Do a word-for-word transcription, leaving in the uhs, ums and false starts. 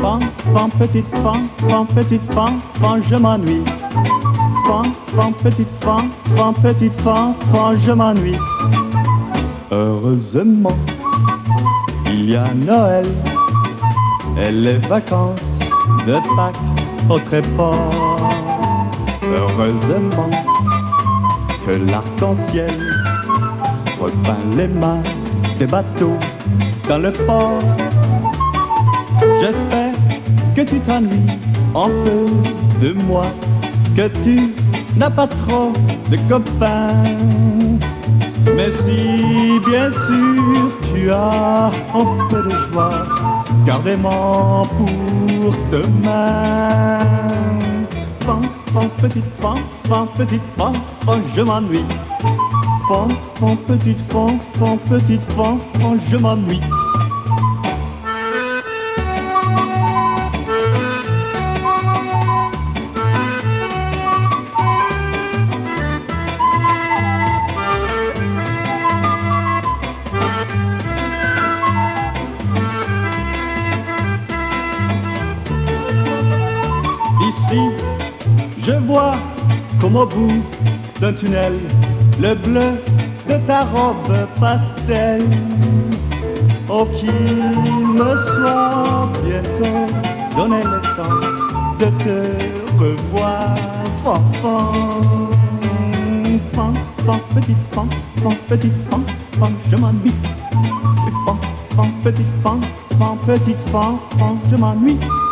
fan, fan, petite fan, fan, petite fan, fan, je m'ennuie. Fan, fan, petite fan, fan, petite fan, fan, je m'ennuie. Heureusement, il y a Noël et les vacances de Pâques au Tréport. Heureusement que l'arc-en-ciel repeint les mâts des bateaux dans le port. J'espère que tu t'ennuies un peu de moi, que tu n'as pas trop de copains. Mais si bien sûr tu as un peu de joie, gardez-moi pour demain. Fan, fan, petite fan, fan, petite fan, fan, je m'ennuie. Fan, fan, petite fan, fan, petite fan, fan, je m'ennuie. Ici, je vois comme au bout d'un tunnel le bleu de ta robe pastel. Oh, qu'il me soit bientôt donné le temps de te revoir. Fan, fan, fan, petite fan, fan, petite fan, fan, je m'ennuie. Fan, fan, petite fan, fan, petite fan, fan, je m'ennuie.